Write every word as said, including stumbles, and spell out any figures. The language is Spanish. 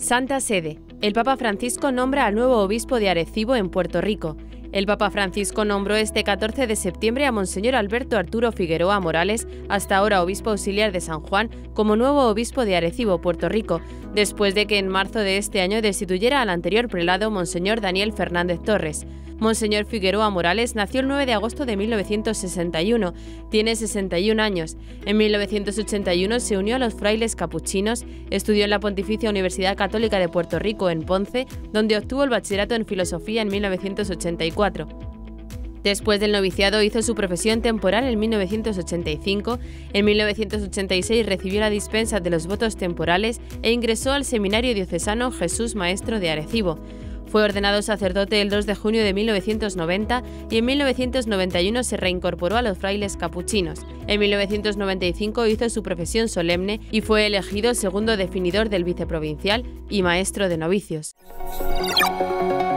Santa Sede. El Papa Francisco nombra al nuevo obispo de Arecibo en Puerto Rico. El Papa Francisco nombró este catorce de septiembre a Monseñor Alberto Arturo Figueroa Morales, hasta ahora obispo auxiliar de San Juan, como nuevo obispo de Arecibo, Puerto Rico, después de que en marzo de este año destituyera al anterior prelado Monseñor Daniel Fernández Torres. Monseñor Figueroa Morales nació el nueve de agosto de mil novecientos sesenta y uno, tiene sesenta y un años. En mil novecientos ochenta y uno se unió a los frailes capuchinos, estudió en la Pontificia Universidad Católica de Puerto Rico en Ponce, donde obtuvo el bachillerato en filosofía en mil novecientos ochenta y cuatro. Después del noviciado hizo su profesión temporal en mil novecientos ochenta y cinco, en mil novecientos ochenta y seis recibió la dispensa de los votos temporales e ingresó al Seminario Diocesano Jesús Maestro de Arecibo. Fue ordenado sacerdote el dos de junio de mil novecientos noventa y en mil novecientos noventa y uno se reincorporó a los frailes capuchinos. En mil novecientos noventa y cinco hizo su profesión solemne y fue elegido segundo definidor del viceprovincial y maestro de novicios.